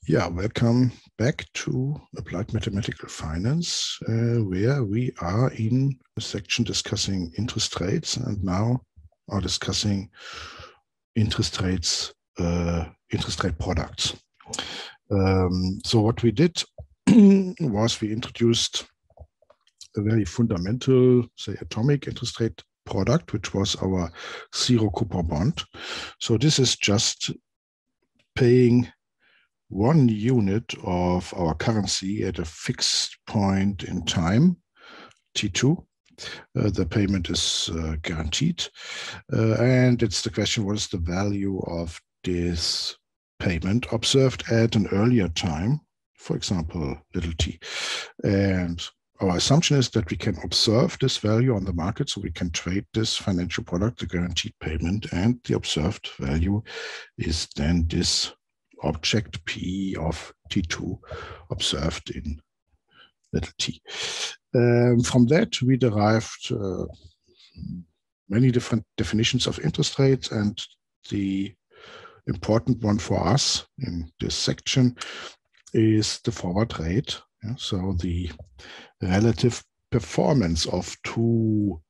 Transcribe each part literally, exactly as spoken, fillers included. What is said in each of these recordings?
Yeah, welcome back to Applied Mathematical Finance, uh, where we are in a section discussing interest rates and now are discussing interest rates, uh, interest rate products. Um, so what we did was we introduced a very fundamental, say, atomic interest rate product, which was our zero coupon bond. So this is just paying one unit of our currency at a fixed point in time, T two. Uh, the payment is uh, guaranteed. Uh, and it's the question, what is the value of this payment observed at an earlier time, for example, little t. And our assumption is that we can observe this value on the market, so we can trade this financial product, the guaranteed payment, and the observed value is then this object P of T two observed in little t. Um, from that, we derived uh, many different definitions of interest rates, and the important one for us in this section is the forward rate. Yeah, so the relative performance of two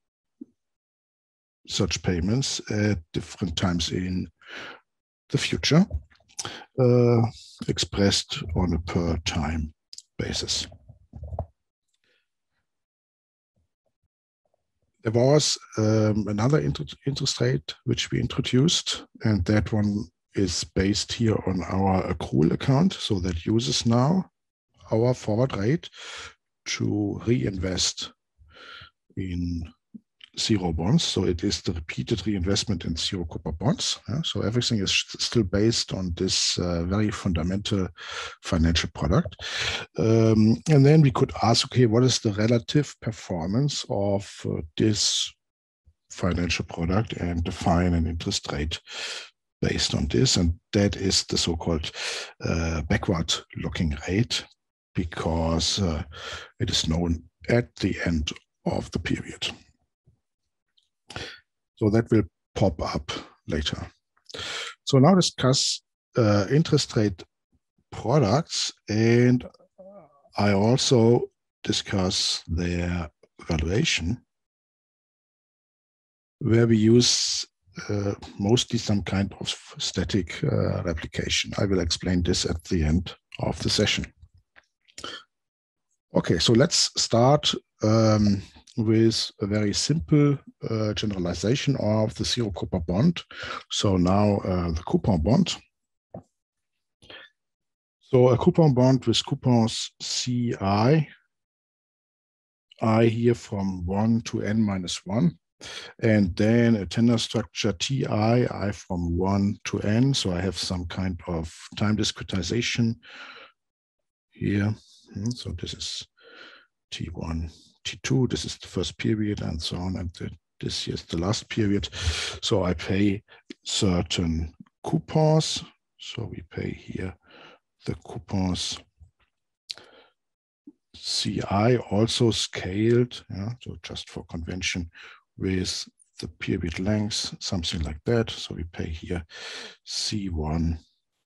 such payments at different times in the future, uh, expressed on a per time basis. There was um, another inter interest rate which we introduced, and that one is based here on our accrual account. So that uses now our forward rate to reinvest in zero bonds. So it is the repeated reinvestment in zero coupon bonds. Yeah? So everything is still based on this uh, very fundamental financial product. Um, and then we could ask, okay, what is the relative performance of uh, this financial product, and define an interest rate based on this. And that is the so-called uh, backward-looking rate, because uh, it is known at the end of the period. So that will pop up later. So now discuss uh, interest rate products, and I also discuss their valuation, where we use uh, mostly some kind of static uh, replication. I will explain this at the end of the session. Okay, so let's start um, with a very simple uh, generalization of the zero coupon bond. So now uh, the coupon bond. So a coupon bond with coupons C I, I here from one to n minus one, and then a tenor structure T I, I from one to n. So I have some kind of time discretization here. So this is T one, T two, this is the first period, and so on, and the, this here is the last period. So I pay certain coupons. So we pay here the coupons C I, also scaled, yeah, so just for convention, with the period length, something like that. So we pay here C one,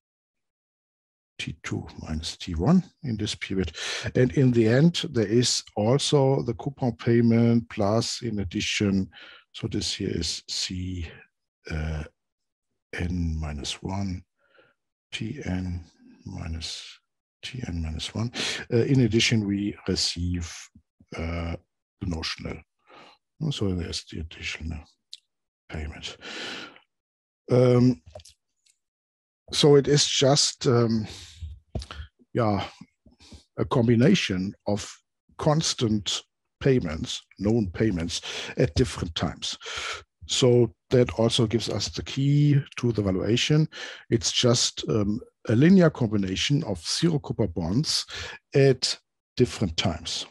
T two minus T one in this period. And in the end, there is also the coupon payment plus, in addition, so this here is C uh, n minus one, T n minus T n minus one. Uh, in addition, we receive uh, the notional. So there's the additional payment. Um, so it is just um, yeah, a combination of constant payments, known payments at different times. So that also gives us the key to the valuation. It's just um, a linear combination of zero coupon bonds at different times.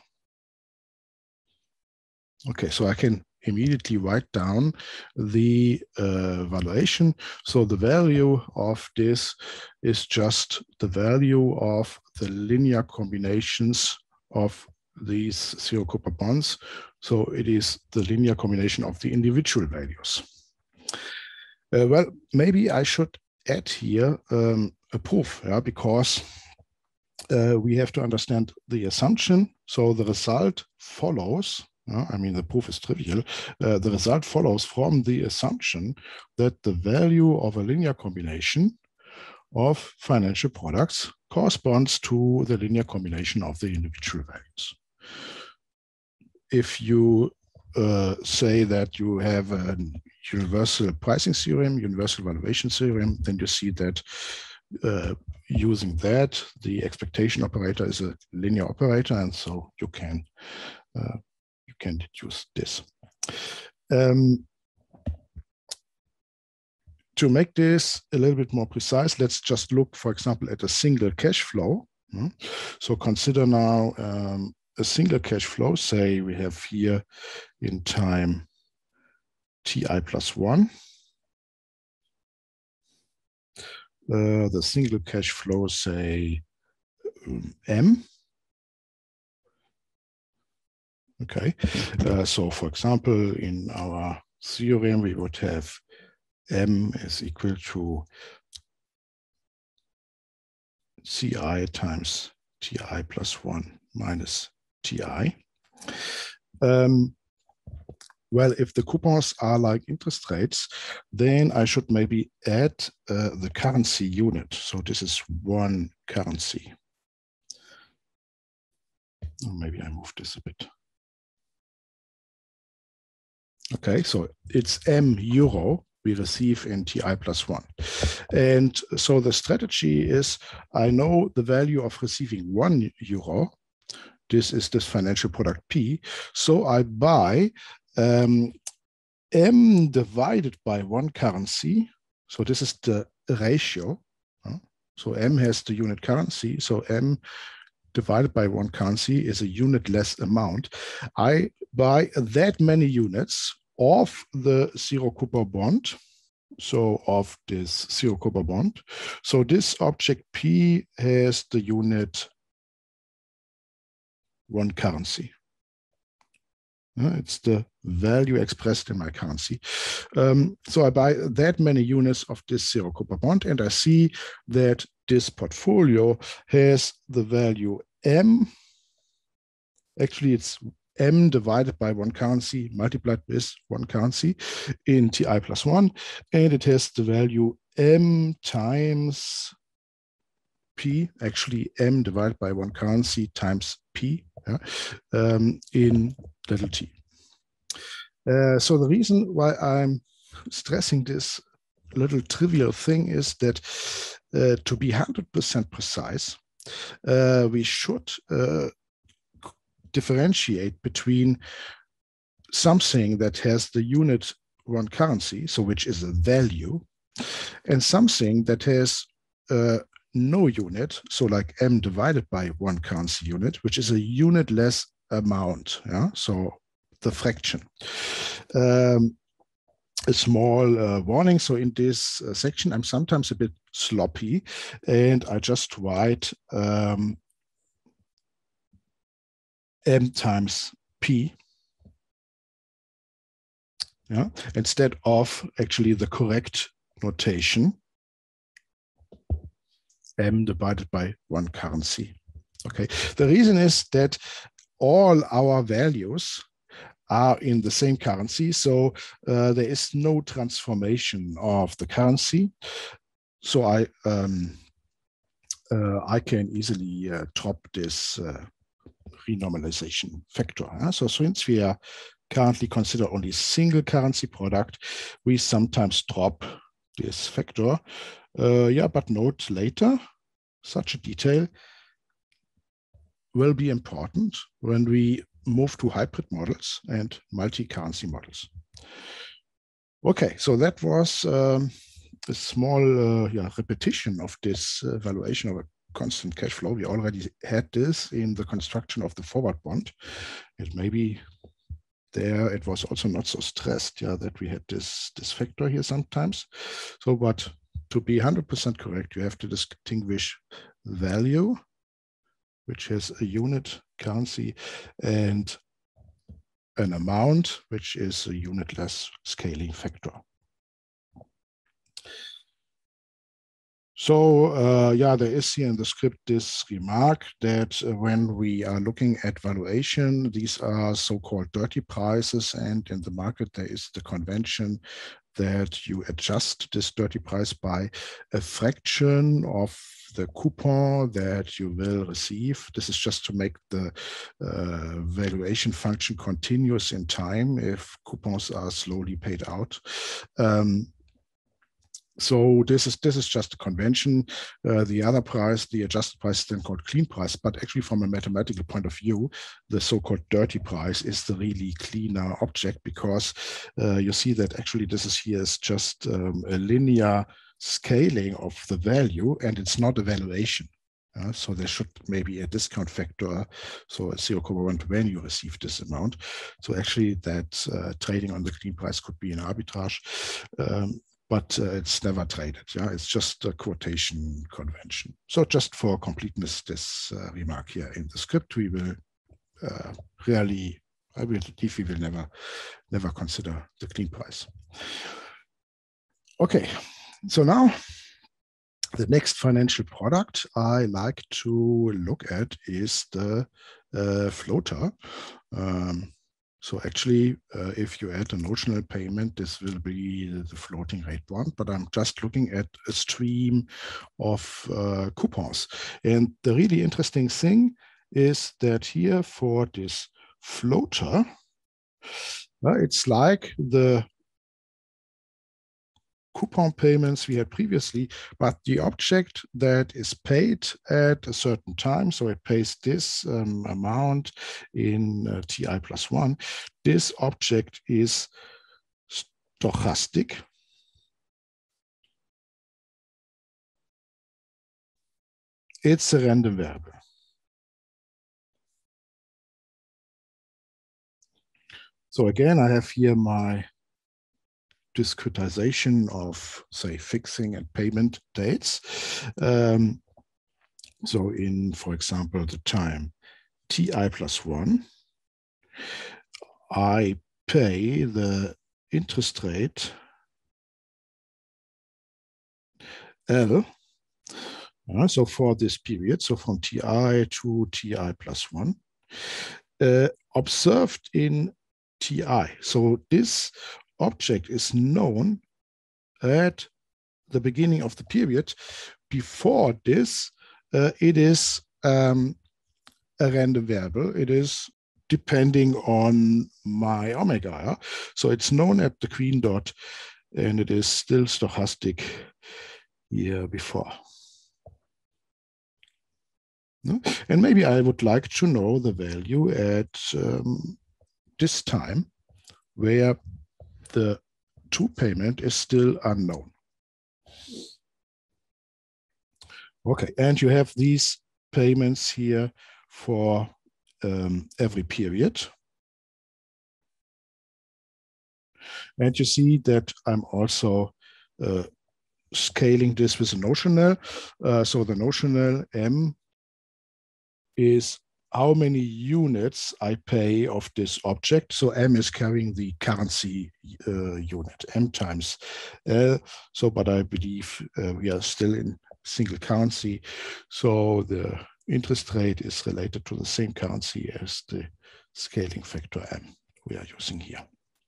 Okay, so I can immediately write down the uh, valuation. So the value of this is just the value of the linear combinations of these zero coupon bonds. So it is the linear combination of the individual values. Uh, well, maybe I should add here um, a proof, yeah, because uh, we have to understand the assumption. So the result follows, uh, I mean, the proof is trivial. Uh, the result follows from the assumption that the value of a linear combination of financial products corresponds to the linear combination of the individual values. If you uh, say that you have a universal pricing theorem, universal valuation theorem, then you see that uh, using that, the expectation operator is a linear operator, and so you can uh, you can deduce this. Um, to make this a little bit more precise, let's just look, for example, at a single cash flow. So consider now um, a single cash flow. Say we have here in time Ti plus one. Uh, the single cash flow, say um, M. Okay, uh, so for example, in our theorem, we would have M is equal to Ci times Ti plus one minus Ti. Um, well, if the coupons are like interest rates, then I should maybe add uh, the currency unit. So this is one currency. Or maybe I move this a bit. Okay, so it's M euro we receive in Ti plus one. And so the strategy is, I know the value of receiving one euro. This is this financial product P. So I buy um, M divided by one currency. So this is the ratio. So M has the unit currency. So M divided by one currency is a unit less amount. I buy that many units of the zero coupon bond, so of this zero coupon bond. So this object P has the unit one currency. Uh, it's the value expressed in my currency. Um, so I buy that many units of this zero coupon bond, and I see that this portfolio has the value M. Actually, it's M divided by one currency multiplied with one currency in Ti plus one, and it has the value M times P, actually M divided by one currency times P, yeah, um, in little t. Uh, so the reason why I'm stressing this little trivial thing is that uh, to be one hundred percent precise, uh, we should uh, differentiate between something that has the unit one currency, so which is a value, and something that has uh, no unit, so like M divided by one currency unit, which is a unitless amount, yeah? So the fraction. Um, a small uh, warning, so in this uh, section, I'm sometimes a bit sloppy, and I just write um, M times P, yeah, instead of actually the correct notation, M divided by one currency. Okay, the reason is that all our values are in the same currency, so uh, there is no transformation of the currency. So I um, uh, I can easily uh, drop this uh, renormalization factor. Huh? So since we are currently consider only single currency product, we sometimes drop this factor. Uh, yeah, but note later, such a detail will be important when we move to hybrid models and multi-currency models. Okay, so that was um, a small uh, yeah, repetition of this uh, evaluation of a constant cash flow. We already had this in the construction of the forward bond. It maybe there it was also not so stressed, yeah, that we had this, this factor here sometimes. So, but to be one hundred percent correct, you have to distinguish value, which has a unit currency, and an amount, which is a unitless scaling factor. So uh, yeah, there is here in the script this remark that uh, when we are looking at valuation, these are so-called dirty prices, and in the market there is the convention that you adjust this dirty price by a fraction of the coupon that you will receive. This is just to make the uh, valuation function continuous in time if coupons are slowly paid out. Um, So this is this is just a convention. Uh, the other price, the adjusted price, is then called clean price. But actually, from a mathematical point of view, the so-called dirty price is the really cleaner object, because uh, you see that actually this is here is just um, a linear scaling of the value, and it's not a valuation. Uh, so there should maybe a discount factor, so zero point one when you receive this amount. So actually, that uh, trading on the clean price could be an arbitrage. Um, but uh, it's never traded. Yeah, it's just a quotation convention. So just for completeness, this uh, remark here in the script, we will uh, really, I believe we will never, never consider the clean price. Okay, so now the next financial product I like to look at is the uh, floater. Um, So actually, uh, if you add a notional payment, this will be the floating rate one, but I'm just looking at a stream of uh, coupons. And the really interesting thing is that here for this floater, uh, it's like the coupon payments we had previously, but the object that is paid at a certain time, so it pays this um, amount in uh, T I plus one, this object is stochastic. It's a random variable. So again, I have here my discretization of, say, fixing and payment dates. Um, so in, for example, the time T I plus one, I pay the interest rate L. Uh, so for this period, so from T I to T I plus one, uh, observed in T I. So this object is known at the beginning of the period. Before this, uh, it is um, a random variable. It is depending on my omega. Yeah? So it's known at the green dot, and it is still stochastic here before. And maybe I would like to know the value at um, this time where the to payment is still unknown. Okay, and you have these payments here for um, every period. And you see that I'm also uh, scaling this with a notional. Uh, so the notional M is how many units I pay of this object. So M is carrying the currency uh, unit, M times L. So, but I believe uh, we are still in single currency. So the interest rate is related to the same currency as the scaling factor M we are using here.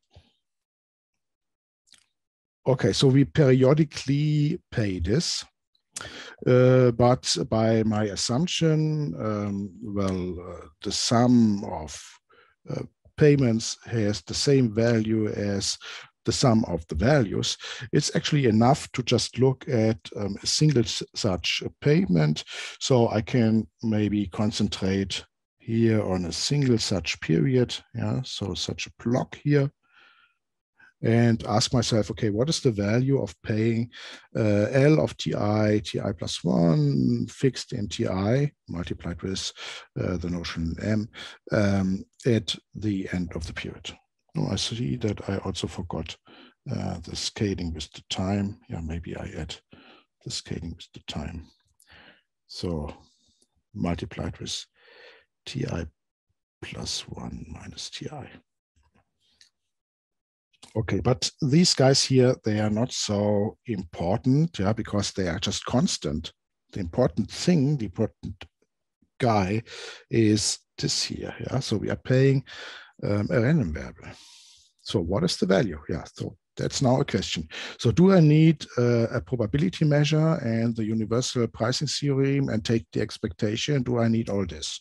Okay, so we periodically pay this. Uh, but by my assumption, um, well, uh, the sum of uh, payments has the same value as the sum of the values. It's actually enough to just look at um, a single such payment. So I can maybe concentrate here on a single such period. Yeah, so such a block here. And ask myself, okay, what is the value of paying uh, L of T I, T I plus one, fixed in T I, multiplied with uh, the notion M um, at the end of the period? Oh, I see that I also forgot uh, the scaling with the time. Yeah, maybe I add the scaling with the time. So multiplied with T I plus one minus T I. Okay, but these guys here, they are not so important, yeah, because they are just constant. The important thing, the important guy is this here, yeah. So we are paying um, a random variable. So what is the value? Yeah, so that's now a question. So do I need uh, a probability measure and the universal pricing theorem and take the expectation? Do I need all this?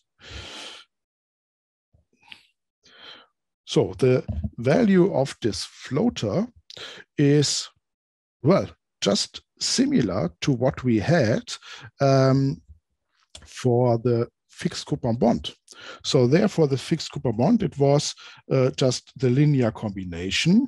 So the value of this floater is, well, just similar to what we had um, for the fixed coupon bond. So therefore, the fixed coupon bond, it was uh, just the linear combination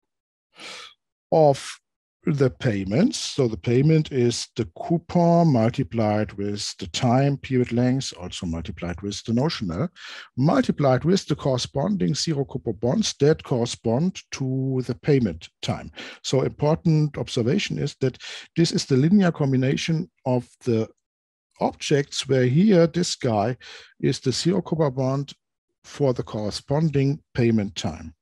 of the payments. So the payment is the coupon multiplied with the time period length, also multiplied with the notional, multiplied with the corresponding zero coupon bonds that correspond to the payment time. So important observation is that this is the linear combination of the objects, where here this guy is the zero coupon bond for the corresponding payment time.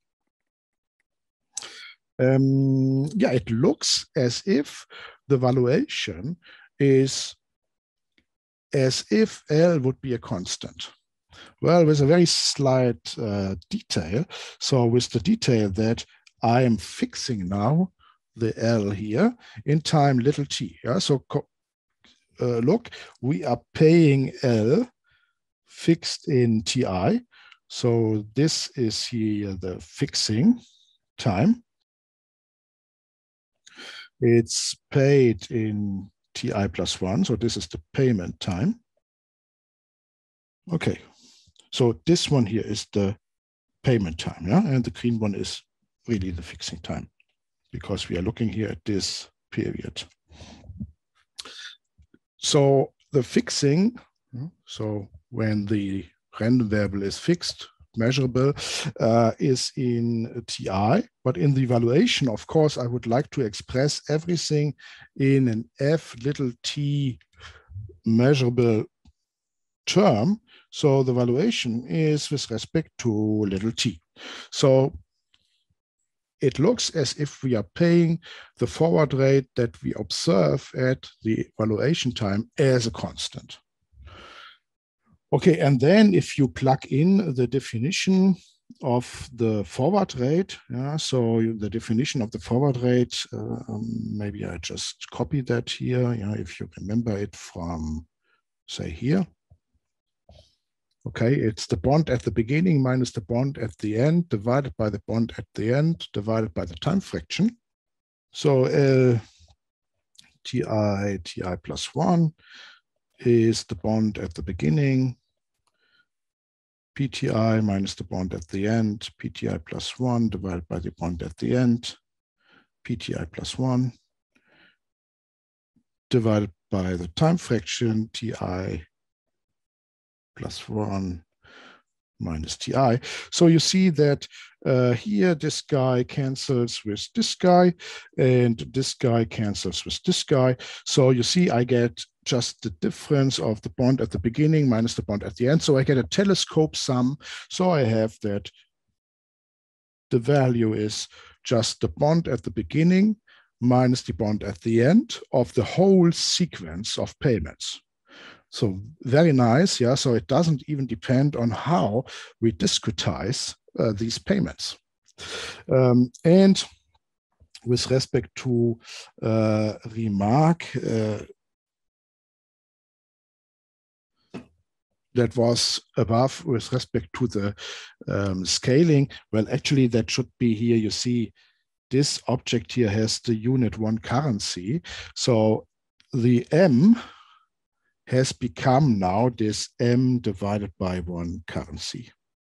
Um, yeah, it looks as if the valuation is as if L would be a constant. Well, with a very slight uh, detail. So with the detail that I am fixing now the L here in time little t. Yeah, so uh, look, we are paying L fixed in T I. So this is here the fixing time. It's paid in T I plus one, so this is the payment time. Okay, so this one here is the payment time, yeah, and the green one is really the fixing time, because we are looking here at this period. So the fixing, so when the random variable is fixed, measurable, uh, is in T I, but in the evaluation, of course, I would like to express everything in an F little t measurable term. So the valuation is with respect to little t. So it looks as if we are paying the forward rate that we observe at the valuation time as a constant. Okay, and then if you plug in the definition of the forward rate, yeah, so the definition of the forward rate, uh, um, maybe I just copy that here, yeah, if you remember it from, say, here. Okay, it's the bond at the beginning minus the bond at the end divided by the bond at the end divided by the time fraction. So uh, T I, T I plus one is the bond at the beginning, P T I minus the bond at the end, P T I plus one divided by the bond at the end, P T I plus one divided by the time fraction, T I plus one minus T I. So you see that uh, here this guy cancels with this guy, and this guy cancels with this guy. So you see I get just the difference of the bond at the beginning minus the bond at the end. So I get a telescope sum. So I have that the value is just the bond at the beginning minus the bond at the end of the whole sequence of payments. So very nice, yeah. So it doesn't even depend on how we discretize uh, these payments. Um, and with respect to uh, remark, uh, that was above with respect to the um, scaling, well, actually that should be here. You see this object here has the unit one currency. So the M has become now this M divided by one currency.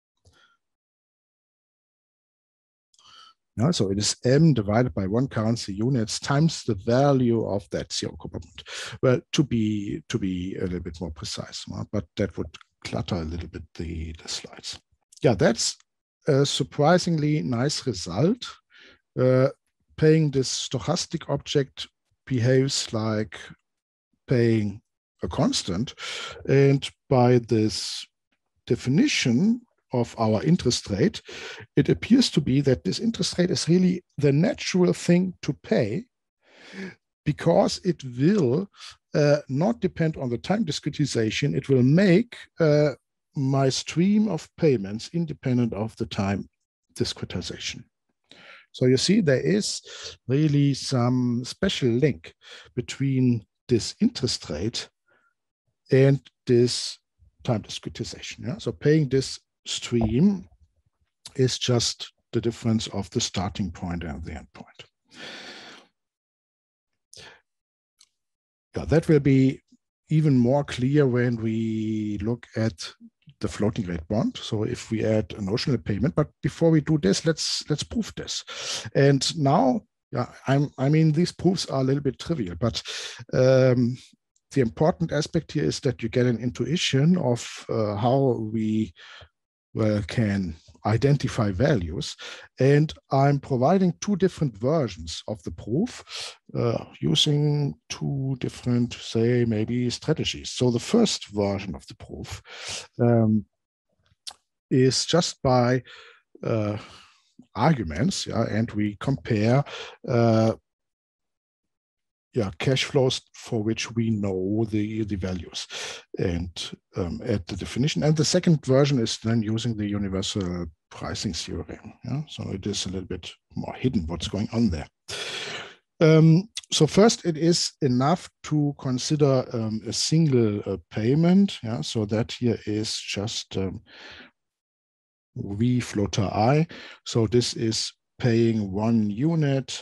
Yeah, so it is M divided by one currency units times the value of that zero coupon bond. Well, to be to be a little bit more precise, but that would clutter a little bit the, the slides. Yeah, that's a surprisingly nice result. Uh, paying this stochastic object behaves like paying a constant, and by this definition of our interest rate, it appears to be that this interest rate is really the natural thing to pay, because it will uh, not depend on the time discretization. It will make uh, my stream of payments independent of the time discretization. So you see, there is really some special link between this interest rate and this time discretization. Yeah? So paying this stream is just the difference of the starting point and the end point. Yeah, that will be even more clear when we look at the floating rate bond. So if we add a notional payment, but before we do this, let's let's prove this. And now, yeah, I'm, I mean, these proofs are a little bit trivial, but um, the important aspect here is that you get an intuition of uh, how we well, can identify values. And I'm providing two different versions of the proof uh, using two different, say, maybe strategies. So the first version of the proof um, is just by uh, arguments, yeah, and we compare uh, yeah, cash flows for which we know the, the values and um, add the definition. And the second version is then using the universal pricing theorem. Yeah? So it is a little bit more hidden what's going on there. Um, so first, it is enough to consider um, a single uh, payment. Yeah? So that here is just um, V floater I. So this is paying one unit.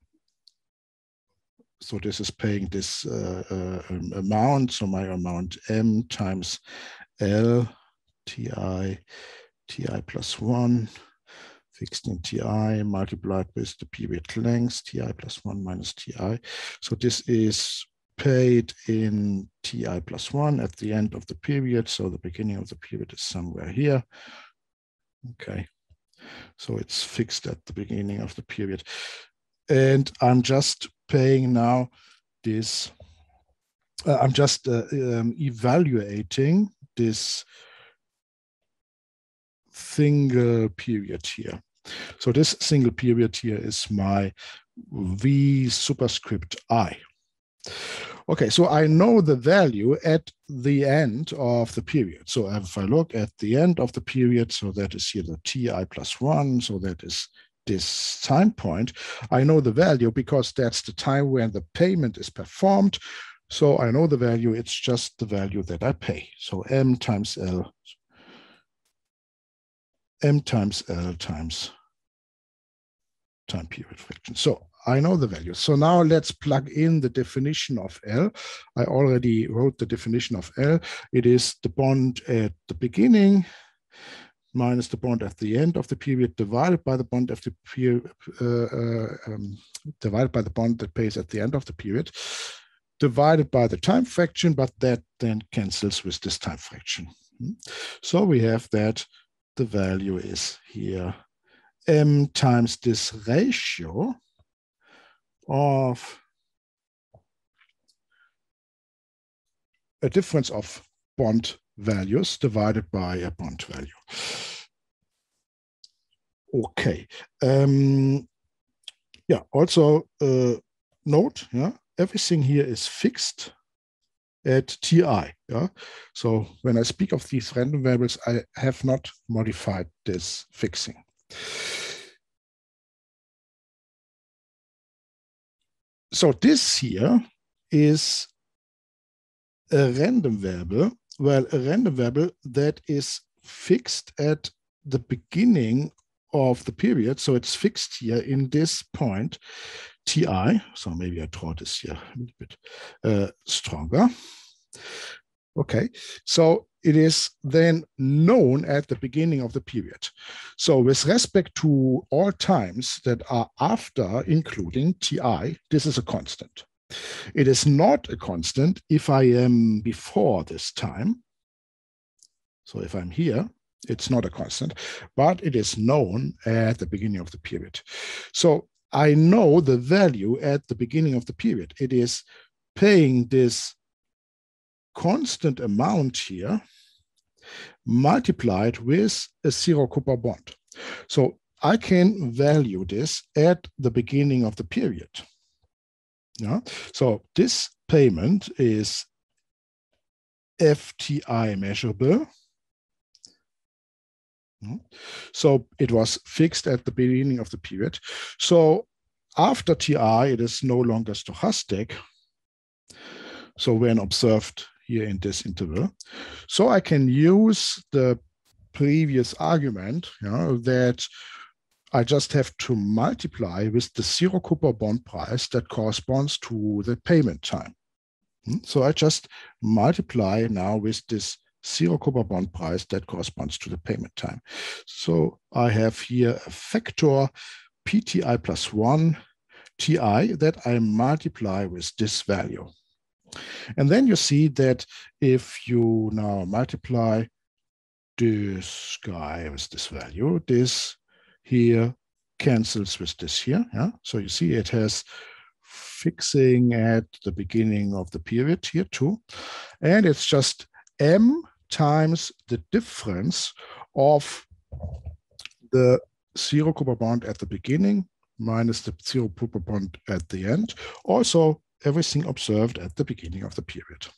So this is paying this uh, uh, um, amount. So my amount M times L T I, T I plus one, fixed in T I, multiplied with the period length, T I plus one minus T I. So this is paid in T I plus one at the end of the period. So the beginning of the period is somewhere here. Okay. So it's fixed at the beginning of the period. And I'm just paying now this, uh, I'm just uh, um, evaluating this single period here. So this single period here is my V superscript I. Okay, so I know the value at the end of the period. So if I look at the end of the period, so that is here the T I plus one, so that is this time point, I know the value because that's the time when the payment is performed. So I know the value, it's just the value that I pay. So M times L, M times L times time period fraction. So I know the value. So now let's plug in the definition of L. I already wrote the definition of L. It is the bond at the beginning minus the bond at the end of the period divided by the bond of the period, uh, uh, um, divided by the bond that pays at the end of the period, divided by the time fraction, but that then cancels with this time fraction. So we have that the value is here M times this ratio of a difference of bond values divided by a bond value. Okay. Um, yeah, also uh, note, yeah, everything here is fixed at T I. Yeah? So when I speak of these random variables, I have not modified this fixing. So this here is a random variable. Well, a random variable that is fixed at the beginning of the period. So it's fixed here in this point, T I. So maybe I draw this here a little bit uh, stronger. Okay, so it is then known at the beginning of the period. So with respect to all times that are after including T I, this is a constant. It is not a constant if I am before this time. So if I'm here, it's not a constant, but it is known at the beginning of the period. So I know the value at the beginning of the period. It is paying this constant amount here multiplied with a zero coupon bond. So I can value this at the beginning of the period. Yeah. So this payment is F T I measurable. So it was fixed at the beginning of the period. So after T I, it is no longer stochastic. So when observed here in this interval. So I can use the previous argument, you know, that I just have to multiply with the zero coupon bond price that corresponds to the payment time. So I just multiply now with this zero coupon bond price that corresponds to the payment time. So I have here a factor P T I plus one T I that I multiply with this value. And then you see that if you now multiply this guy with this value, this here cancels with this here. Yeah? So you see it has fixing at the beginning of the period here too. And it's just M times the difference of the zero coupon bond at the beginning minus the zero coupon bond at the end. Also, everything observed at the beginning of the period.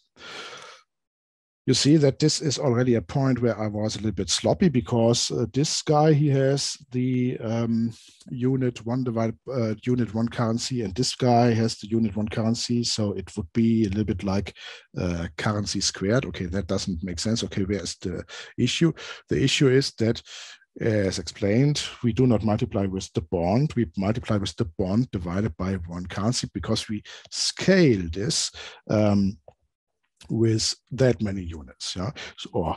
You see that this is already a point where I was a little bit sloppy because uh, this guy, he has the um, unit one divided uh, unit one currency, and this guy has the unit one currency. So it would be a little bit like uh, currency squared. Okay, that doesn't make sense. Okay, where's the issue? The issue is that, as explained, we do not multiply with the bond. We multiply with the bond divided by one currency because we scale this um, with that many units. Yeah, so, or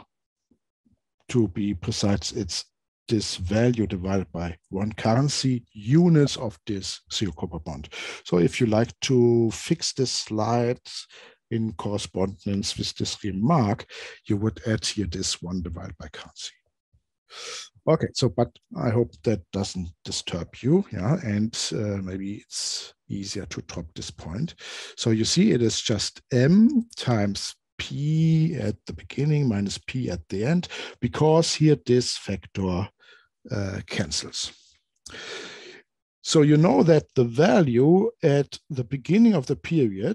to be precise, it's this value divided by one currency units of this zero coupon bond. So if you like to fix this slide in correspondence with this remark, you would add here this one divided by currency. Okay, so but I hope that doesn't disturb you, yeah, and uh, maybe it's easier to drop this point. So you see it is just M times P at the beginning minus P at the end, because here this factor uh, cancels. So you know that the value at the beginning of the period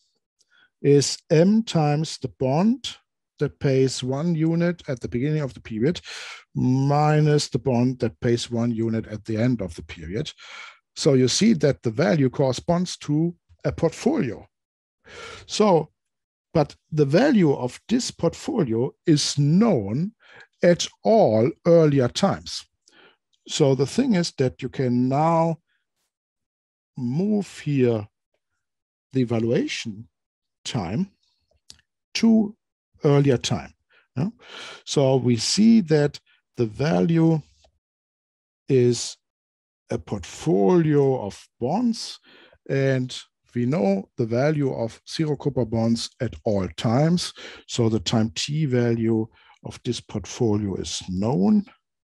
is M times the bond that pays one unit at the beginning of the period minus the bond that pays one unit at the end of the period. So you see that the value corresponds to a portfolio. So, but the value of this portfolio is known at all earlier times. So the thing is that you can now move here the evaluation time to earlier time. Yeah? So we see that the value is a portfolio of bonds, and we know the value of zero coupon bonds at all times. So the time t value of this portfolio is known.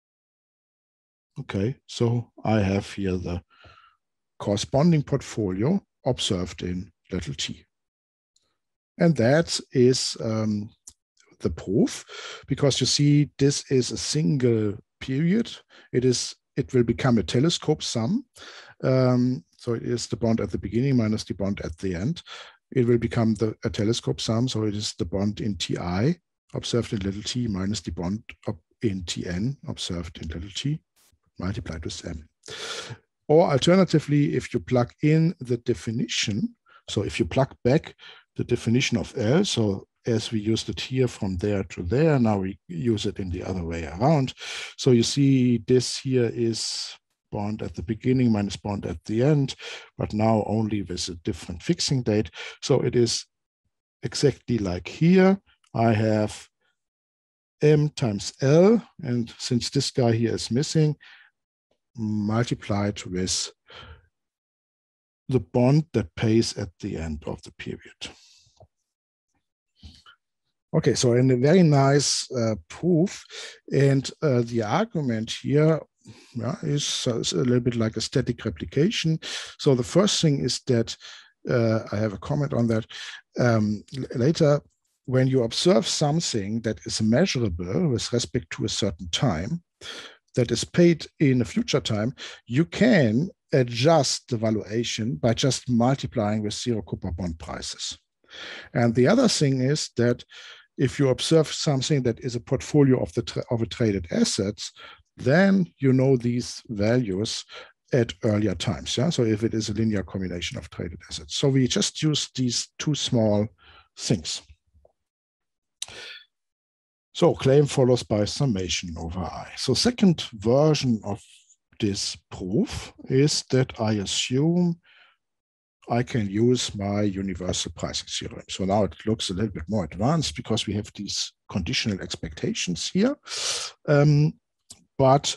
Okay, so I have here the corresponding portfolio observed in little t. And that is um, the proof, because you see this is a single period. It is it will become a telescope sum. Um, so it is the bond at the beginning minus the bond at the end. It will become the a telescope sum. So it is the bond in T I observed in little t minus the bond in T N observed in little t multiplied with M. Or alternatively, if you plug in the definition, so if you plug back the definition of L, so as we used it here from there to there, now we use it in the other way around. So you see this here is bond at the beginning minus bond at the end, but now only with a different fixing date. So it is exactly like here. I have M times L, and since this guy here is missing, multiplied with the bond that pays at the end of the period. Okay, so in a very nice uh, proof, and uh, the argument here yeah, is, uh, is a little bit like a static replication. So the first thing is that uh, I have a comment on that um, later. when you observe something that is measurable with respect to a certain time, that is paid in a future time, you can adjust the valuation by just multiplying with zero coupon bond prices. And the other thing is that if you observe something that is a portfolio of the of a traded assets, then you know these values at earlier times. Yeah? So if it is a linear combination of traded assets. So we just use these two small things. So claim follows by summation over I. So second version of this proof is that I assume I can use my universal pricing theorem. So now it looks a little bit more advanced because we have these conditional expectations here. Um, but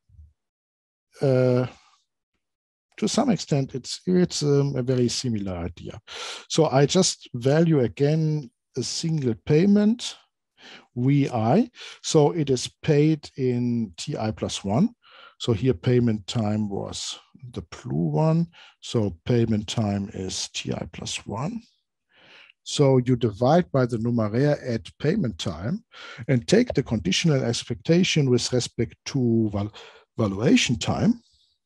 uh, to some extent, it's, it's um, a very similar idea. So I just value again a single payment, V I. So it is paid in T I plus one. So here payment time was the blue one. So payment time is T I plus one. So you divide by the numeraire at payment time and take the conditional expectation with respect to val valuation time.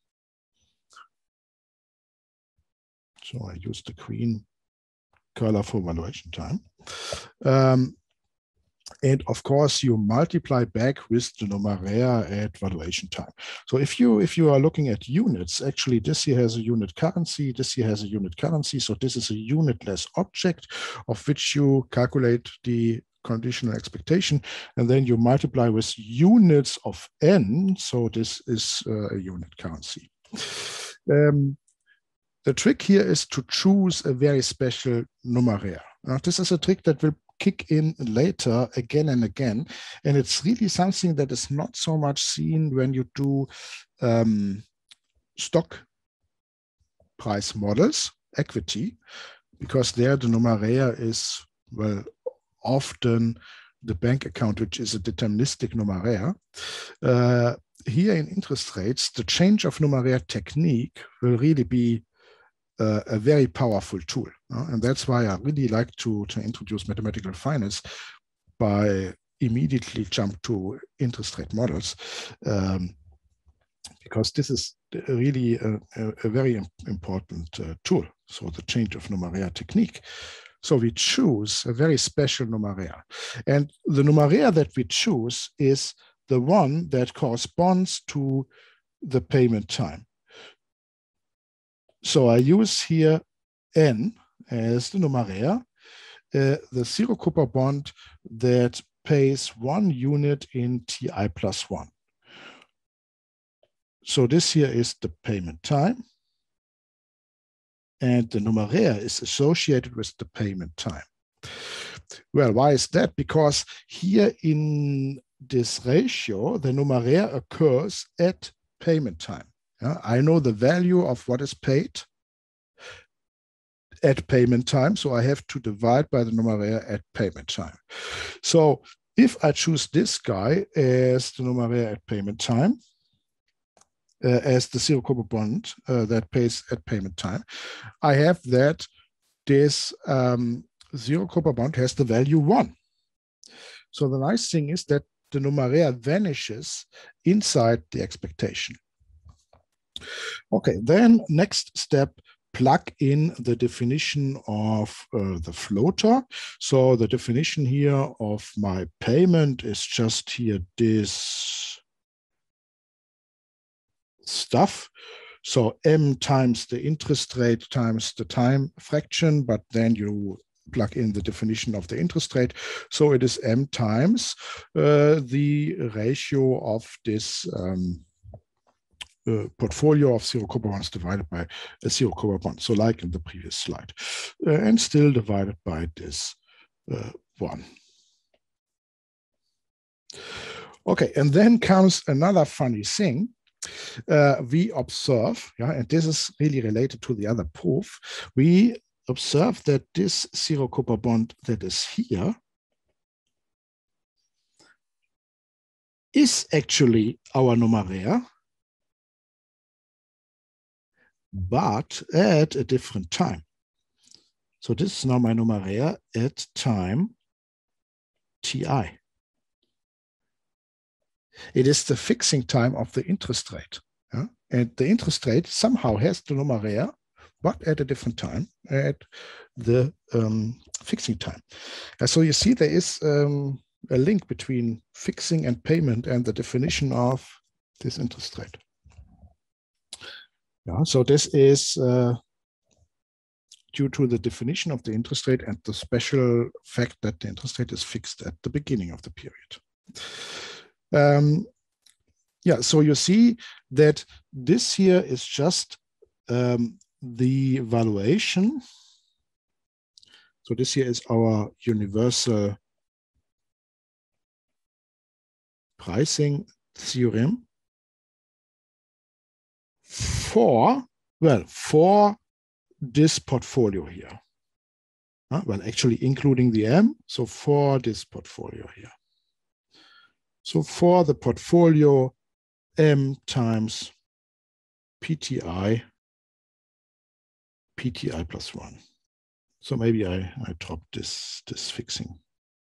So I use the green color for valuation time. Um, And of course, you multiply back with the numeraire at valuation time. So if you if you are looking at units, actually this here has a unit currency, this here has a unit currency. So this is a unitless object of which you calculate the conditional expectation, and then you multiply with units of n. So this is uh, a unit currency. Um, the trick here is to choose a very special numeraire. Now, this is a trick that will kick in later again and again. And it's really something that is not so much seen when you do um, stock price models, equity, because there the numeraire is, well, often the bank account, which is a deterministic numeraire. Uh, here in interest rates, the change of numeraire technique will really be Uh, a very powerful tool. Uh, and that's why I really like to, to introduce mathematical finance by immediately jump to interest rate models, um, because this is really a, a, a very important uh, tool. So the change of numeraire technique. So we choose a very special numeraire. And the numeraire that we choose is the one that corresponds to the payment time. So I use here n as the numeraire, uh, the zero coupon bond that pays one unit in T I plus one. So this here is the payment time, and the numeraire is associated with the payment time. Well, why is that? Because here in this ratio, the numeraire occurs at payment time. Yeah, I know the value of what is paid at payment time, so I have to divide by the numeraire at payment time. So if I choose this guy as the numeraire at payment time, uh, as the zero coupon bond uh, that pays at payment time, I have that this um, zero coupon bond has the value one. So the nice thing is that the numeraire vanishes inside the expectation. Okay, then next step, plug in the definition of uh, the floater. So the definition here of my payment is just here this stuff. So M times the interest rate times the time fraction, but then you plug in the definition of the interest rate. So it is M times uh, the ratio of this um, Uh, portfolio of zero coupon bonds divided by a zero coupon bond, so like in the previous slide, uh, and still divided by this uh, one. Okay, and then comes another funny thing. Uh, we observe, yeah, and this is really related to the other proof, we observe that this zero coupon bond that is here is actually our numeraire, but at a different time. So this is now my numeraire at time T I. It is the fixing time of the interest rate. Yeah? And the interest rate somehow has the numeraire, but at a different time, at the um, fixing time. And so you see there is um, a link between fixing and payment and the definition of this interest rate. Yeah, so this is uh, due to the definition of the interest rate and the special fact that the interest rate is fixed at the beginning of the period. Um, yeah, so you see that this here is just um, the valuation. So this here is our universal pricing theorem for, well, for this portfolio here. Uh, well, actually including the M, so for this portfolio here. So for the portfolio M times P T I, P T I plus one. So maybe I, I dropped this, this fixing.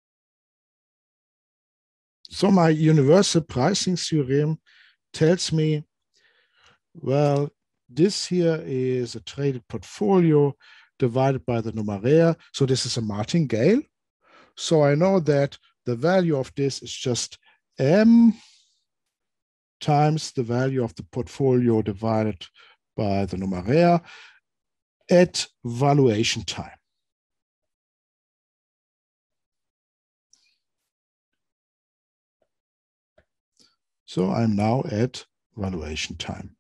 So my universal pricing theorem tells me, well, this here is a traded portfolio divided by the numeraire. So this is a martingale. So I know that the value of this is just M times the value of the portfolio divided by the numeraire at valuation time. So I'm now at valuation time.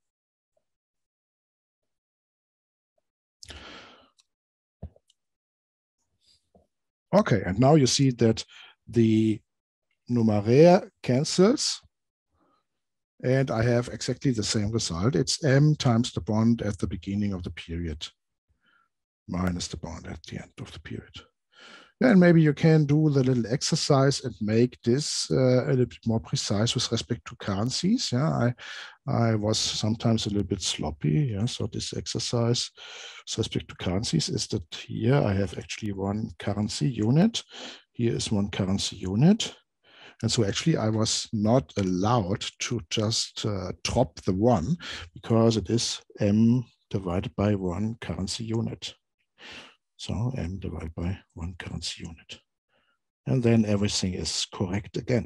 Okay, and now you see that the numeraire cancels, and I have exactly the same result. It's M times the bond at the beginning of the period minus the bond at the end of the period. And maybe you can do the little exercise and make this uh, a little bit more precise with respect to currencies. Yeah, I, I was sometimes a little bit sloppy. Yeah, so this exercise with respect to currencies is that here I have actually one currency unit. Here is one currency unit. And so actually I was not allowed to just uh, drop the one because it is M divided by one currency unit. So M divided by one currency unit. And then everything is correct again.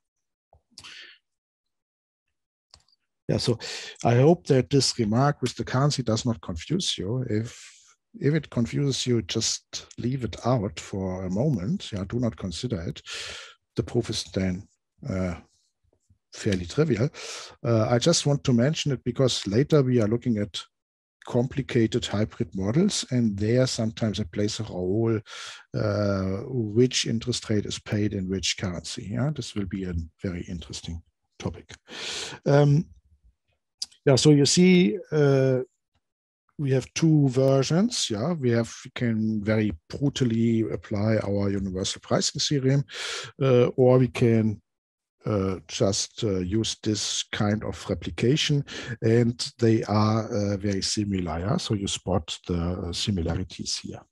Yeah, so I hope that this remark with the currency does not confuse you. If, if it confuses you, just leave it out for a moment. Yeah, do not consider it. The proof is then uh, fairly trivial. Uh, I just want to mention it because later we are looking at complicated hybrid models, and there sometimes it plays a role uh, which interest rate is paid in which currency. Yeah, this will be a very interesting topic. Um, yeah, so you see, uh, we have two versions. Yeah, we have we can very brutally apply our universal pricing theorem, uh, or we can Uh, just uh, use this kind of replication, and they are uh, very similar. Yeah? So you spot the uh, similarities here.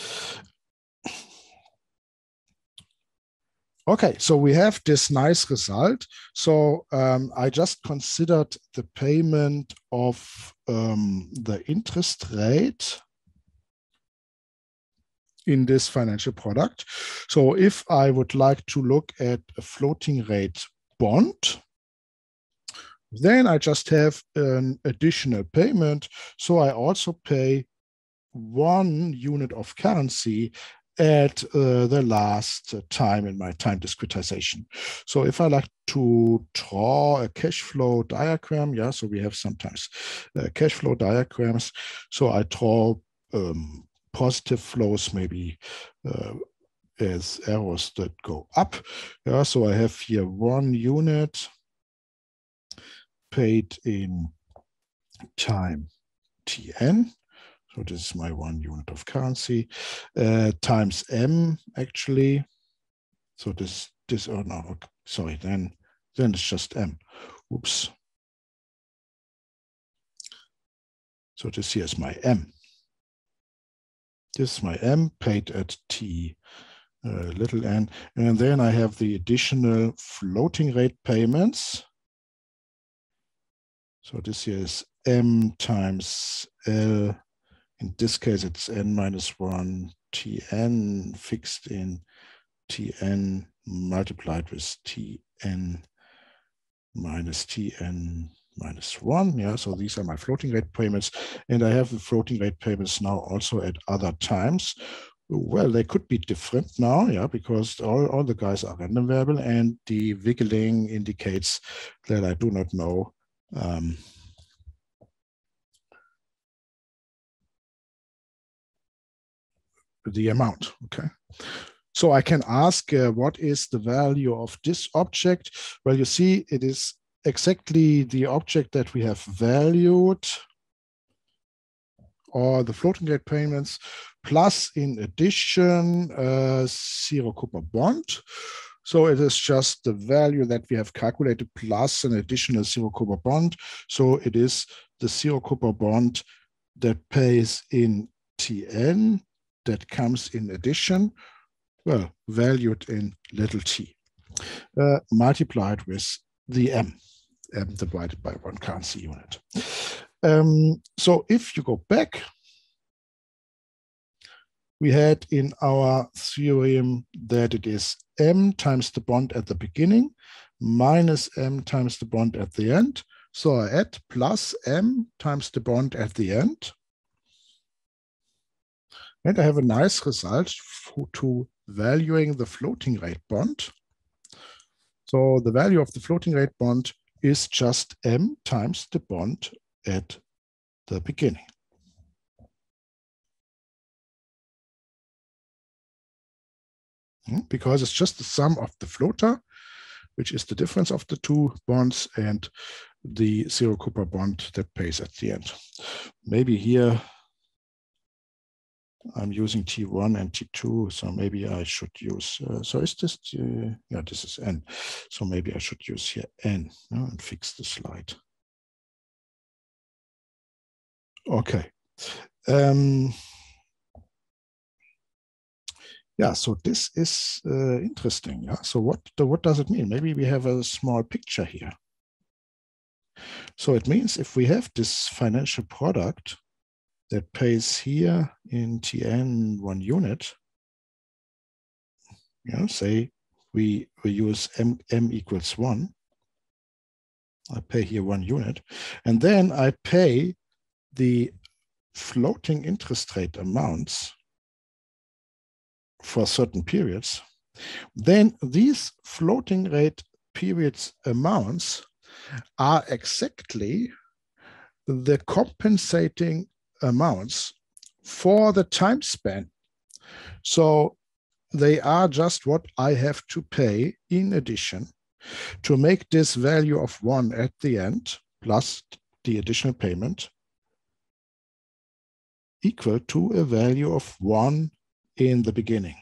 Okay, so we have this nice result. So um, I just considered the payment of um, the interest rate in this financial product. So if I would like to look at a floating rate bond, then I just have an additional payment. So I also pay one unit of currency at uh, the last time in my time discretization. So if I like to draw a cash flow diagram, yeah, so we have sometimes uh, cash flow diagrams. So I draw um, positive flows maybe uh, as arrows that go up. Yeah, so I have here one unit paid in time T N. So this is my one unit of currency uh, times M actually. So this this oh no sorry then then it's just M. Oops. So this here is my M. This is my M paid at T uh, little n, and then I have the additional floating rate payments. So this here is m times L. In this case, it's n minus one Tn fixed in Tn multiplied with Tn minus Tn minus one. Yeah, so these are my floating rate payments. And I have the floating rate payments now also at other times. Well, they could be different now, yeah, because all, all the guys are random variable, and the wiggling indicates that I do not know um, the amount, okay? So I can ask, uh, what is the value of this object? Well, you see, it is exactly the object that we have valued, or the floating rate payments, plus in addition, uh, zero coupon bond. So it is just the value that we have calculated plus an additional zero coupon bond. So it is the zero coupon bond that pays in Tn that comes in addition, well, valued in little t, uh, multiplied with the m, m divided by one currency unit. Um, so if you go back, we had in our theorem that it is m times the bond at the beginning minus m times the bond at the end. So I add plus m times the bond at the end. And I have a nice result to valuing the floating rate bond. So the value of the floating rate bond is just m times the bond at the beginning. Because it's just the sum of the floater, which is the difference of the two bonds, and the zero coupon bond that pays at the end. Maybe here I'm using T one and T two, so maybe I should use, uh, so is this, uh, yeah, this is N. So maybe I should use here N, you know, and fix the slide. Okay. Um, yeah, so this is uh, interesting. Yeah. So what, what does it mean? Maybe we have a small picture here. So it means if we have this financial product that pays here in Tn one unit, you know, say we, we use M, M equals one, I pay here one unit, and then I pay the floating interest rate amounts for certain periods, then these floating rate periods amounts are exactly the compensating amounts for the time span. So they are just what I have to pay in addition to make this value of one at the end plus the additional payment equal to a value of one in the beginning.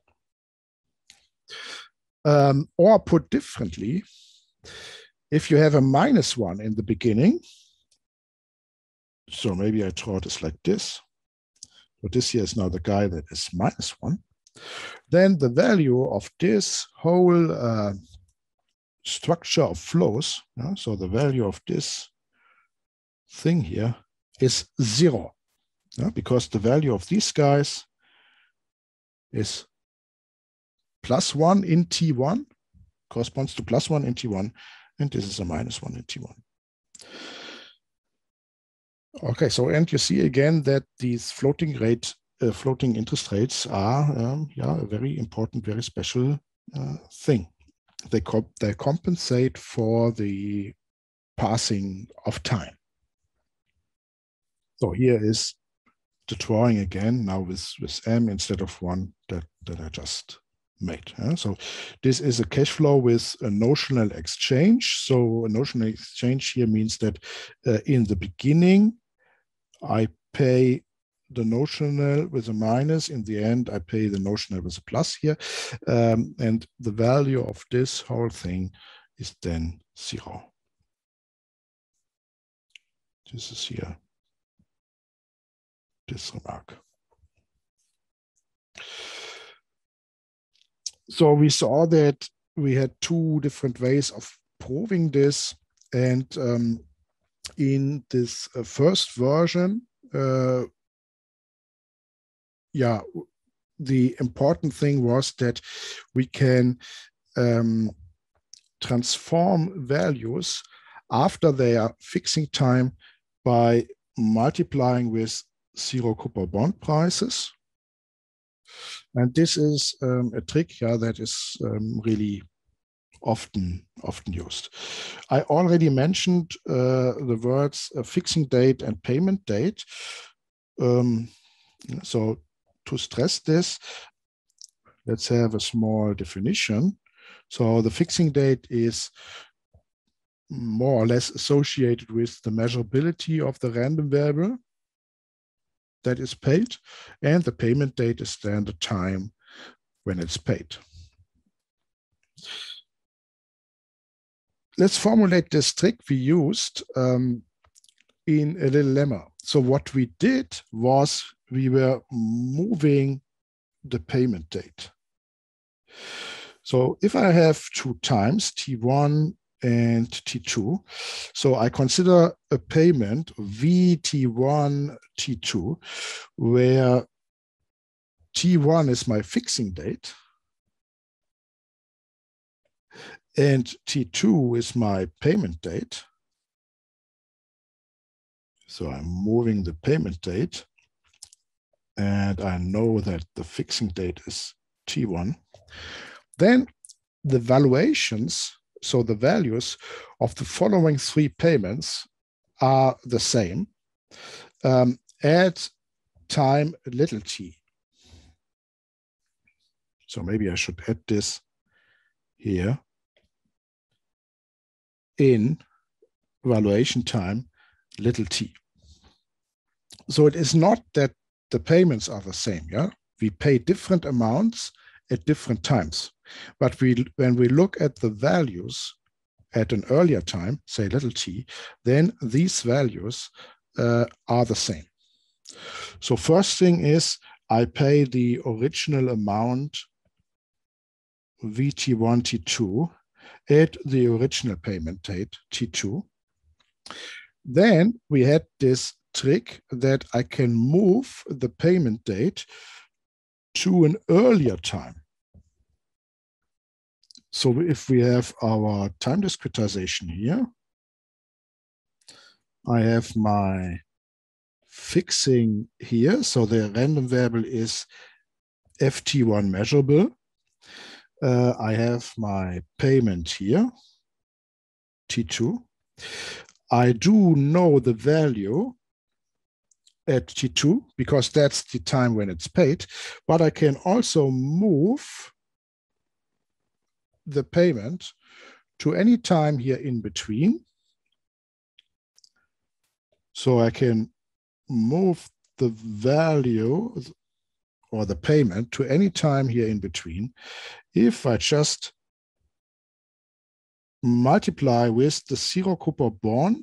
Um, or put differently, if you have a minus one in the beginning, so maybe I draw this like this, but this here is now the guy that is minus one, then the value of this whole uh, structure of flows, yeah, so the value of this thing here is zero, yeah, because the value of these guys is plus one in T one, corresponds to plus one in T one, and this is a minus one in T one. Okay, so and you see again that these floating rate, uh, floating interest rates are, um, yeah, a very important, very special uh, thing. They comp they compensate for the passing of time. So here is the drawing again, now with with m instead of one that that I just made. Yeah? So this is a cash flow with a notional exchange. So a notional exchange here means that uh, in the beginning, I pay the notional with a minus. In the end, I pay the notional with a plus here. Um, and the value of this whole thing is then zero. This is here, this remark. So we saw that we had two different ways of proving this. And um, in this uh, first version, uh, yeah, the important thing was that we can um, transform values after their fixing time by multiplying with zero coupon bond prices. And this is um, a trick, yeah, that is um, really often often used. I already mentioned uh, the words uh, fixing date and payment date. Um, so to stress this, let's have a small definition. So the fixing date is more or less associated with the measurability of the random variable that is paid, and the payment date is then the time when it's paid. Let's formulate this trick we used um, in a little lemma. So what we did was we were moving the payment date. So if I have two times, T one and T two, so I consider a payment V T one, T two, where T one is my fixing date and T two is my payment date. So I'm moving the payment date, and I know that the fixing date is T one. Then the valuations, so the values of the following three payments are the same um, at time little t. So maybe I should add this here in valuation time little t. So it is not that the payments are the same, yeah? We pay different amounts at different times. But we, when we look at the values at an earlier time, say little t, then these values uh, are the same. So first thing is I pay the original amount V T one, T two at the original payment date, T two. Then we had this trick that I can move the payment date to an earlier time. So if we have our time discretization here, I have my fixing here. So the random variable is F T one measurable. Uh, I have my payment here, T two. I do know the value at T two because that's the time when it's paid, but I can also move the payment to any time here in between. So I can move the value or the payment to any time here in between if I just multiply with the zero coupon bond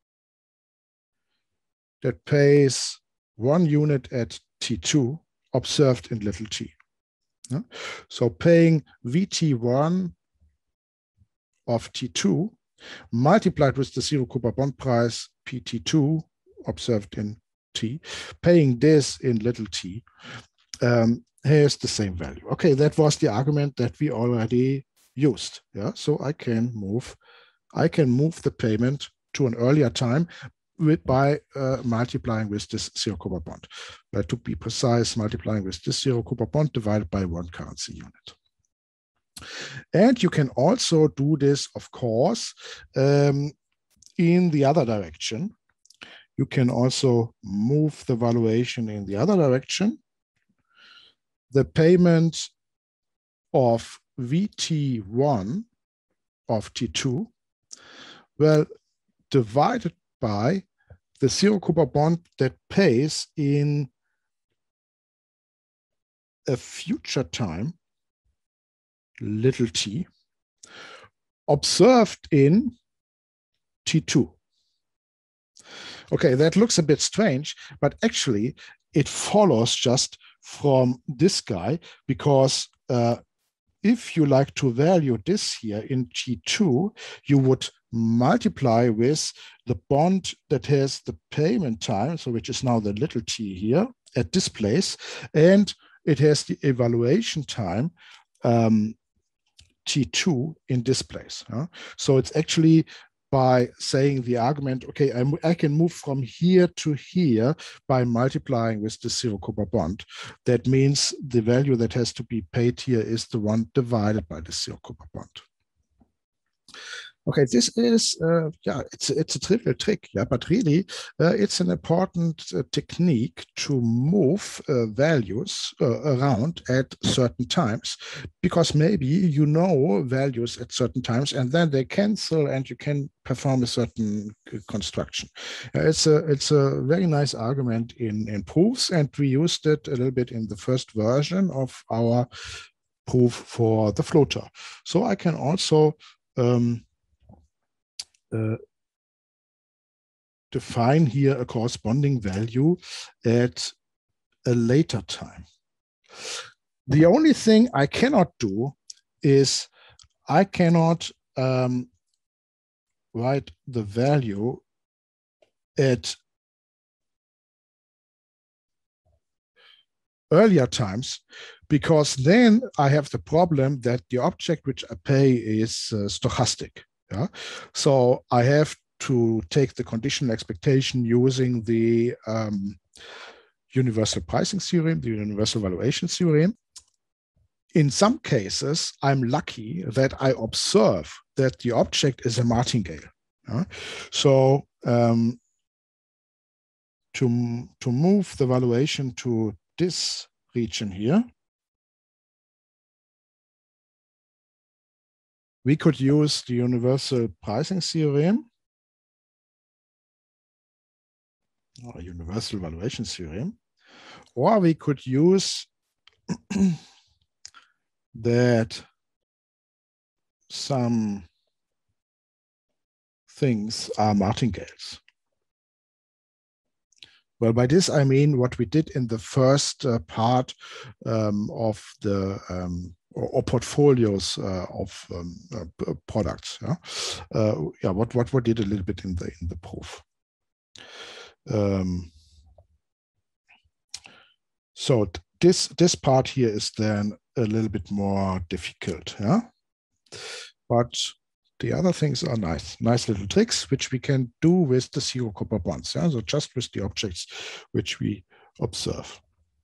that pays one unit at T two observed in little t. Yeah? So paying V T one of T two multiplied with the zero coupon bond price P T two observed in t, paying this in little t, um, has the same value. Okay, that was the argument that we already used. Yeah, so I can move, I can move the payment to an earlier time with by uh, multiplying with this zero coupon bond. But to be precise, multiplying with this zero coupon bond divided by one currency unit. And you can also do this, of course, um, in the other direction. You can also move the valuation in the other direction. The payment of V T one of T two, well, divided by the zero coupon bond that pays in a future time, little t, observed in T two. Okay, that looks a bit strange, but actually it follows just from this guy, because uh, if you like to value this here in T two, you would multiply with the bond that has the payment time, so which is now the little t here at this place, and it has the evaluation time um, T two in this place. Huh? So it's actually by saying the argument, okay, I'm, I can move from here to here by multiplying with the zero coupon bond. That means the value that has to be paid here is the one divided by the zero coupon bond. Okay, this is, uh, yeah, it's, it's a trivial trick, yeah, but really uh, it's an important uh, technique to move uh, values uh, around at certain times, because maybe you know values at certain times and then they cancel and you can perform a certain construction. Uh, it's, a, it's a very nice argument in, in proofs, and we used it a little bit in the first version of our proof for the floater. So I can also um, Uh, define here a corresponding value at a later time. The only thing I cannot do is I cannot um, write the value at earlier times, because then I have the problem that the object which I pay is uh, stochastic. Yeah, so I have to take the conditional expectation using the um, universal pricing theorem, the universal valuation theorem. In some cases, I'm lucky that I observe that the object is a martingale. Yeah? So um, to, to move the valuation to this region here, we could use the universal pricing theorem or universal valuation theorem, or we could use that some things are martingales. Well, by this I mean what we did in the first uh, part um, of the um, or, or portfolios uh, of um, uh, products. Yeah, uh, yeah. What what we did a little bit in the in the proof. Um, so this this part here is then a little bit more difficult. Yeah, but the other things are nice, nice little tricks which we can do with the zero coupon bonds. Yeah, so just with the objects which we observe.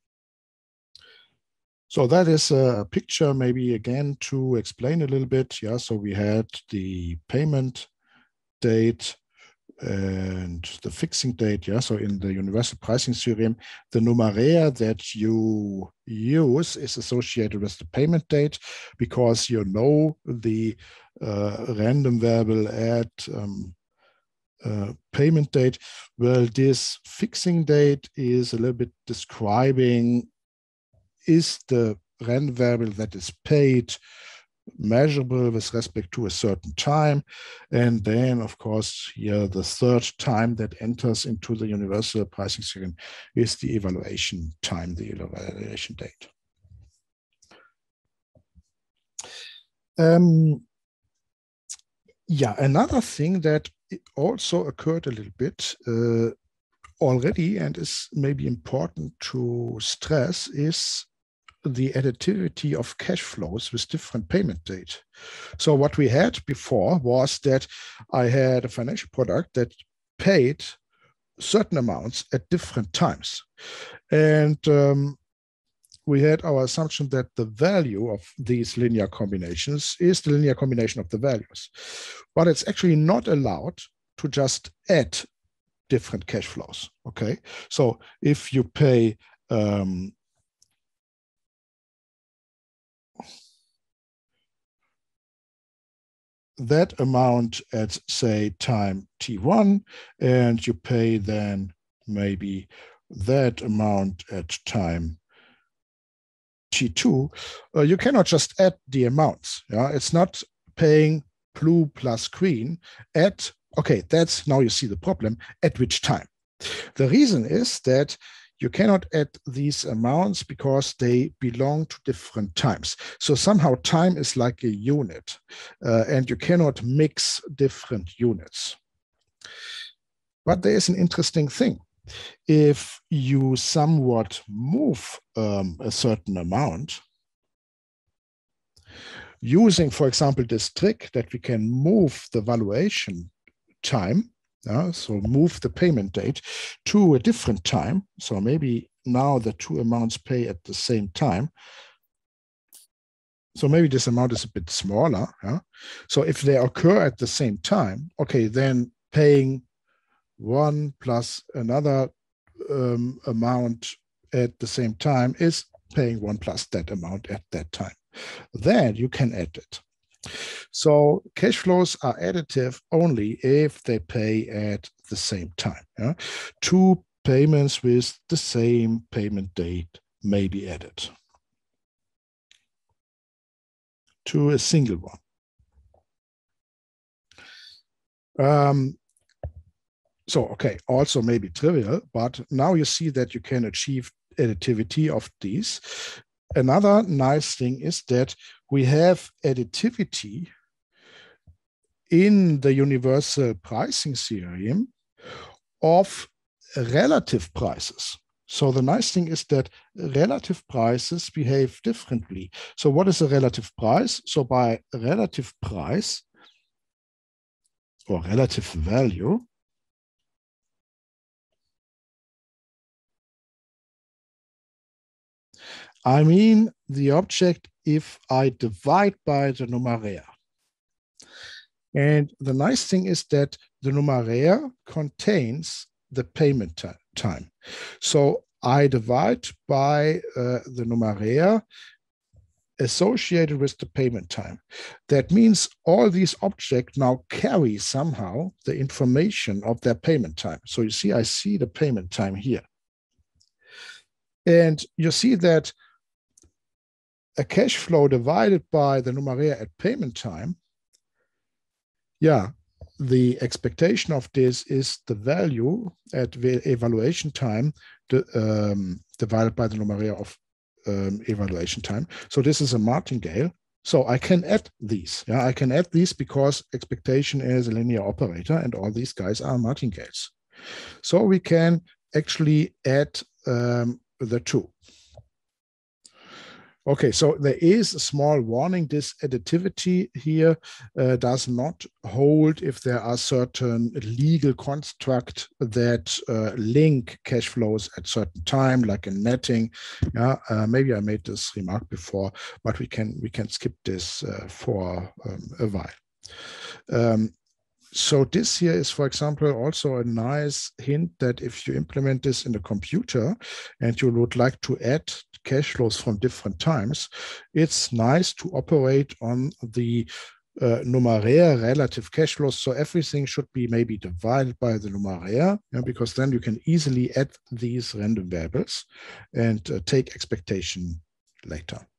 So that is a picture maybe again to explain a little bit. Yeah, so we had the payment date and the fixing date. Yeah, so in the universal pricing theorem, the numeraire that you use is associated with the payment date, because you know the uh, random variable at um, uh, payment date. Well, this fixing date is a little bit describing, is the random variable that is paid measurable with respect to a certain time? And then, of course, here the third time that enters into the universal pricing theorem is the evaluation time, the evaluation date. Um, yeah, another thing that also occurred a little bit uh, already and is maybe important to stress is the additivity of cash flows with different payment date. So what we had before was that I had a financial product that paid certain amounts at different times. And um, we had our assumption that the value of these linear combinations is the linear combination of the values. But it's actually not allowed to just add different cash flows, okay? So if you pay um, that amount at, say, time T one, and you pay then maybe that amount at time T two, uh, you cannot just add the amounts. Yeah, it's not paying blue plus green at, okay, that's, now you see the problem, at which time. The reason is that you cannot add these amounts because they belong to different times. So somehow time is like a unit, uh, and you cannot mix different units. But there is an interesting thing. If you somewhat move um, a certain amount, using, for example, this trick that we can move the valuation time, uh, so move the payment date to a different time. So maybe now the two amounts pay at the same time. So maybe this amount is a bit smaller. Yeah? So if they occur at the same time, okay, then paying one plus another um, amount at the same time is paying one plus that amount at that time. Then you can add it. So cash flows are additive only if they pay at the same time. Yeah? Two payments with the same payment date may be added to a single one. Um, so, okay, also maybe trivial, but now you see that you can achieve additivity of these. Another nice thing is that we have additivity in the universal pricing theorem of relative prices. So the nice thing is that relative prices behave differently. So what is a relative price? So by relative price or relative value, I mean the object if I divide by the numeraire. And the nice thing is that the numeraire contains the payment time. So I divide by uh, the numeraire associated with the payment time. That means all these objects now carry somehow the information of their payment time. So you see, I see the payment time here. And you see that a cash flow divided by the numeraire at payment time, yeah, the expectation of this is the value at evaluation time the, um, divided by the numeraire of um, evaluation time. So this is a martingale. So I can add these. Yeah, I can add these because expectation is a linear operator and all these guys are martingales. So we can actually add um, the two. Okay, so there is a small warning. This additivity here uh, does not hold if there are certain legal constructs that uh, link cash flows at certain time, like in netting. Yeah, uh, maybe I made this remark before, but we can we can skip this uh, for um, a while. Um, So this here is, for example, also a nice hint that if you implement this in the computer and you would like to add cash flows from different times, it's nice to operate on the uh, numeraire relative cash flows. So everything should be maybe divided by the numeraire, yeah, because then you can easily add these random variables and uh, take expectation later.